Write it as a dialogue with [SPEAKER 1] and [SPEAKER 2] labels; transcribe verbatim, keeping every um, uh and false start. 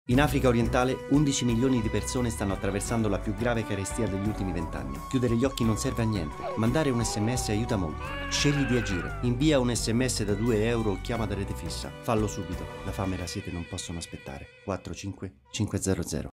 [SPEAKER 1] In Africa orientale undici milioni di persone stanno attraversando la più grave carestia degli ultimi vent'anni. Chiudere gli occhi non serve a niente. Mandare un sms aiuta molto. Scegli di agire. Invia un sms da due euro o chiama da rete fissa. Fallo subito. La fame e la sete non possono aspettare. quattro cinque cinque zero zero